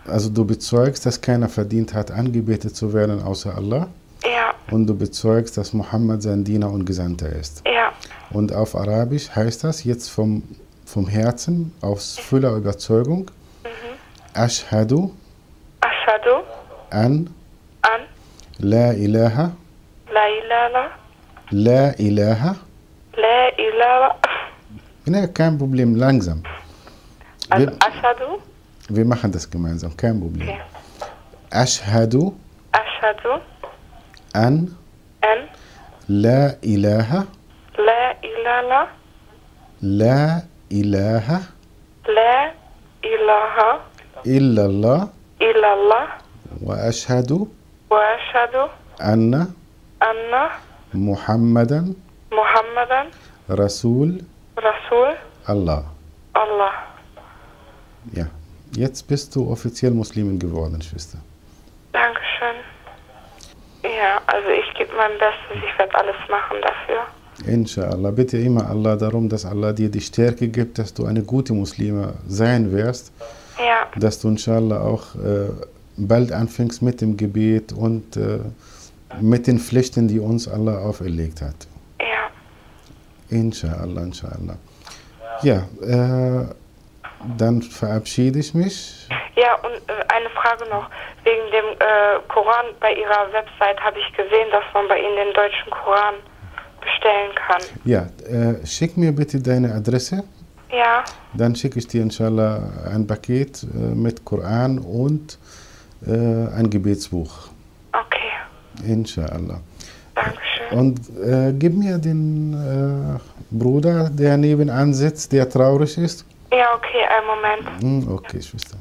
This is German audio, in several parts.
Also du bezeugst, dass keiner verdient hat, angebetet zu werden außer Allah. Ja. Und du bezeugst, dass Mohammed sein Diener und Gesandter ist. Ja. Und auf Arabisch heißt das jetzt vom Herzen, aus voller Überzeugung, Ashhadu Ashhadu an an La ilaha la ilaha La ilaha. la ilaha. Ne, kein Problem, langsam. Also Ashhadu. Wir machen das gemeinsam, kein Problem. Okay. Ashhadu Ashhadu an an La ilaha la ilaha La ilaha la ilaha illallah illallah wa ashhadu wa ashhadu anna anna Muhammadan Muhammadan Rasul Rasul Allah. Allah. Ja, jetzt bist du offiziell Muslimin geworden, Schwester. Dankeschön. Ja, also ich gebe mein Bestes, ich werde alles machen dafür. Inshallah, bitte immer Allah darum, dass Allah dir die Stärke gibt, dass du eine gute Muslime sein wirst. Ja, Dass du inshallah auch bald anfängst mit dem Gebet und mit den Pflichten, die uns Allah auferlegt hat. ja. Inshallah, inshallah. Ja, dann verabschiede ich mich. Ja, und eine Frage noch. Wegen dem Koran bei Ihrer Website habe ich gesehen, dass man bei Ihnen den deutschen Koran bestellen kann. Ja, schick mir bitte deine Adresse. Ja, Dann schicke ich dir inshallah ein Paket mit Koran und ein Gebetsbuch. okay. Inshallah. Dankeschön. Und gib mir den Bruder, der nebenan sitzt, der traurig ist. Ja, okay, einen Moment. Okay, Schwester.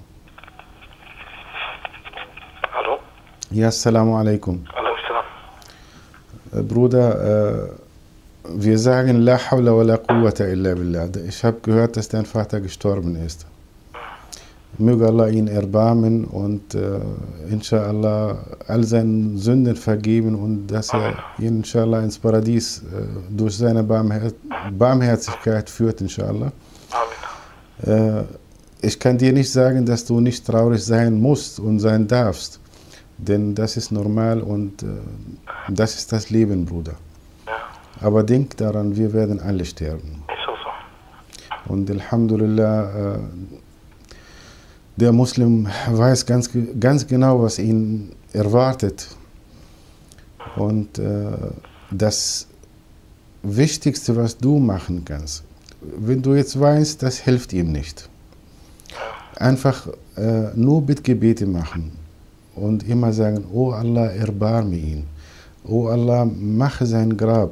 Hallo? Ja, assalamu alaikum. Alaikum. Bruder, wir sagen La hawla wa la quwwata illa billah. Ich habe gehört, dass dein Vater gestorben ist. Möge Allah ihn erbarmen und inshallah all seinen Sünden vergeben und dass er ihn inshallah ins Paradies durch seine Barmherzigkeit führt, inshallah. Amen. Ich kann dir nicht sagen, dass du nicht traurig sein musst und sein darfst, denn das ist normal und das ist das Leben, Bruder. Ja, Aber denk daran, wir werden alle sterben. ist auch so. Und Alhamdulillah, der Muslim weiß ganz genau, was ihn erwartet. Und das Wichtigste, was du machen kannst, wenn du jetzt weißt, das hilft ihm nicht. Einfach nur Bittgebete machen und immer sagen, oh Allah, erbarme ihn. Oh Allah, mache sein Grab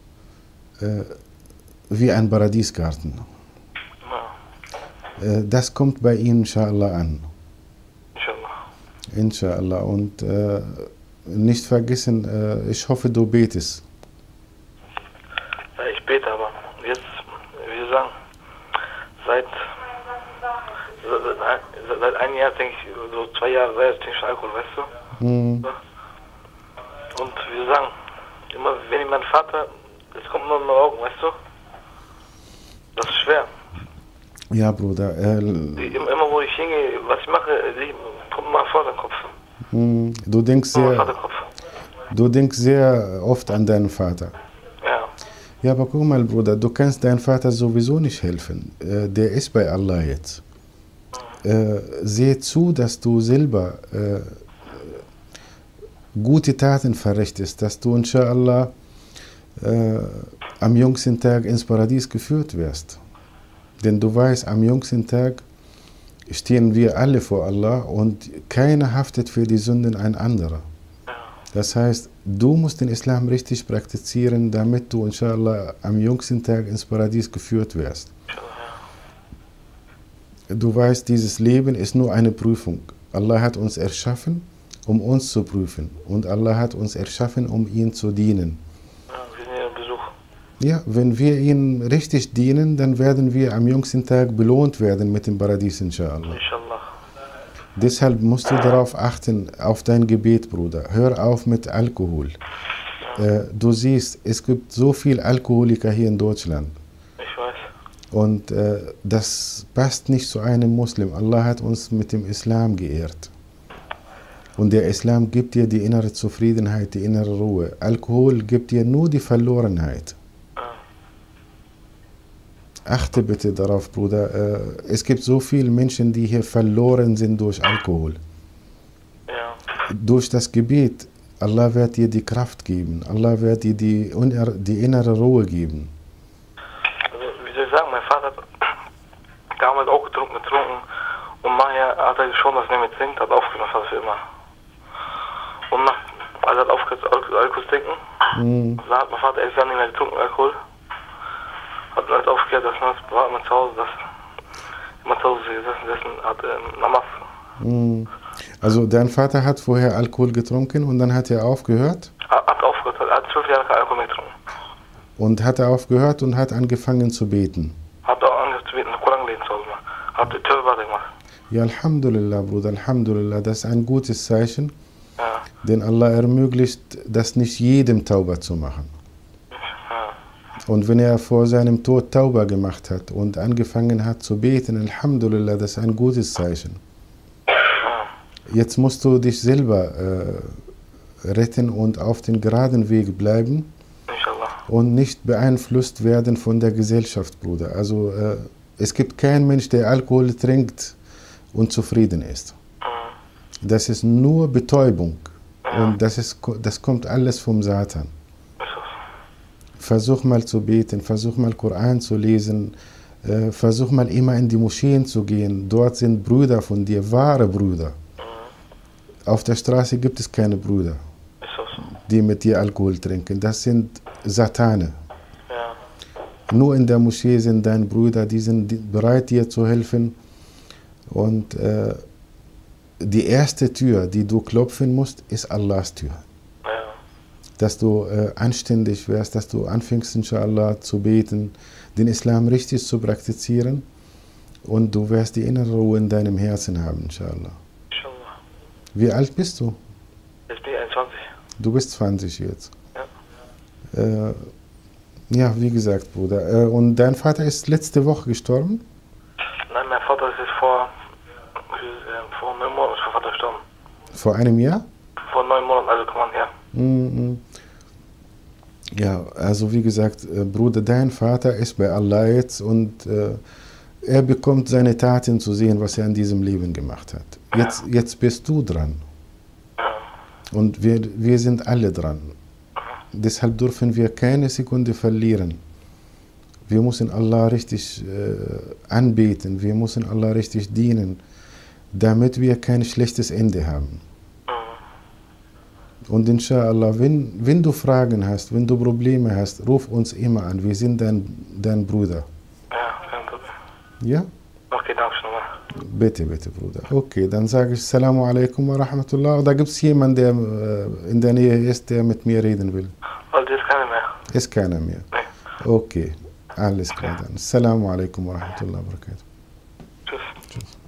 wie ein Paradiesgarten. Das kommt bei ihm inshallah an. Inshallah. Inshallah. Und nicht vergessen, ich hoffe, du betest. Ja, ich bete aber. Jetzt, wie sagen, seit einem Jahr denke ich, so 2 Jahre trinke ich Alkohol, weißt du? Hm. Und wie sagen, immer wenn ich meinen Vater, es kommt nur in meine Augen, weißt du? Das ist schwer. Ja, Bruder. Immer wo ich hingehe, was ich mache, kommt mal vor den Kopf. Du denkst sehr oft an deinen Vater. Ja. Ja, aber guck mal, Bruder, du kannst deinem Vater sowieso nicht helfen. Der ist bei Allah jetzt. Sehe zu, dass du selber gute Taten verrichtest, dass du inshallah am jüngsten Tag ins Paradies geführt wirst. Denn du weißt, am jüngsten Tag stehen wir alle vor Allah und keiner haftet für die Sünden ein anderer. Das heißt, du musst den Islam richtig praktizieren, damit du inshallah am jüngsten Tag ins Paradies geführt wirst. Du weißt, dieses Leben ist nur eine Prüfung. Allah hat uns erschaffen, um uns zu prüfen. Und Allah hat uns erschaffen, um ihm zu dienen. Ja, wir sind ja im Besuch. Ja, wenn wir ihm richtig dienen, dann werden wir am jüngsten Tag belohnt werden mit dem Paradies, inshallah. Inshallah. Deshalb musst du darauf achten, auf dein Gebet, Bruder. Hör auf mit Alkohol. Du siehst, es gibt so viele Alkoholiker hier in Deutschland. Ich weiß. Und das passt nicht zu einem Muslim. Allah hat uns mit dem Islam geehrt. Und der Islam gibt dir die innere Zufriedenheit, die innere Ruhe. Alkohol gibt dir nur die Verlorenheit. Achte bitte darauf, Bruder. Es gibt so viele Menschen, die hier verloren sind durch Alkohol. Ja. Durch das Gebet. Allah wird dir die Kraft geben. Allah wird dir die innere Ruhe geben. Also, wie soll ich sagen, mein Vater hat damals auch getrunken. Und nachher hat er schon, dass er nicht mehr trinkt, hat aufgehört, fast für immer. Und als er hat aufgehört, Alkohol zu trinken, da hat mein Vater 11 Jahre nicht mehr getrunken, Alkohol. Hat alles aufgehört, dass man war immer zu Hause, immer zu Hause gesessen hat Namas. Also dein Vater hat vorher Alkohol getrunken und dann hat er aufgehört? Hat aufgehört, er hat 12 Jahre kein Alkohol mehr getrunken. Und hat er aufgehört und hat angefangen zu beten? Hat auch angefangen zu beten, Koran gelesen zu Hause. Hat die Tauba gemacht. Ja, Alhamdulillah, Bruder, Alhamdulillah, das ist ein gutes Zeichen. Ja. Denn Allah ermöglicht, das nicht jedem Tauba zu machen. Ja. Und wenn er vor seinem Tod Tauba gemacht hat und angefangen hat zu beten, Alhamdulillah, das ist ein gutes Zeichen. Jetzt musst du dich selber retten und auf den geraden Weg bleiben. Inshallah. Und nicht beeinflusst werden von der Gesellschaft, Bruder. Also es gibt keinen Mensch, der Alkohol trinkt und zufrieden ist. Das ist nur Betäubung. Und das kommt alles vom Satan. Versuch mal zu beten, versuch mal Koran zu lesen, versuch mal immer in die Moscheen zu gehen. Dort sind Brüder von dir, wahre Brüder. Auf der Straße gibt es keine Brüder, die mit dir Alkohol trinken. Das sind Satane. Ja. Nur in der Moschee sind deine Brüder, die sind bereit, dir zu helfen. Und die erste Tür, die du klopfen musst, ist Allahs Tür. Ja. Dass du anständig wirst, dass du anfängst, inshallah, zu beten, den Islam richtig zu praktizieren. Und du wirst die innere Ruhe in deinem Herzen haben, inshallah. Inshallah. Wie alt bist du? Jetzt bin ich 21. Du bist 20 jetzt. Ja. Ja, wie gesagt, Bruder. Und dein Vater ist letzte Woche gestorben? Nein, mein Vater ist jetzt vor 9 Monaten ist mein Vater gestorben. Vor einem Jahr? Vor 9 Monaten, also kann man, ja. Ja, also wie gesagt, Bruder, dein Vater ist bei Allah jetzt und er bekommt seine Taten zu sehen, was er in diesem Leben gemacht hat. Jetzt bist du dran. Und wir sind alle dran. Deshalb dürfen wir keine Sekunde verlieren. Wir müssen Allah richtig anbeten, wir müssen Allah richtig dienen, damit wir kein schlechtes Ende haben. Und inshallah, wenn du Fragen hast, wenn du Probleme hast, ruf uns immer an. Wir sind dein Bruder. Ja, kein Problem. Ja? Okay, danke schön nochmal. Bitte, bitte, Bruder. Okay, dann sage ich Assalamu alaikum wa rahmatullah. Oder gibt es jemanden, der in der Nähe ist, der mit mir reden will? Also, ist keiner mehr. Ist keiner mehr? Nee. Okay, alles klar dann. Assalamu alaikum wa rahmatullah wa barakatuh. Tschüss. Tschüss.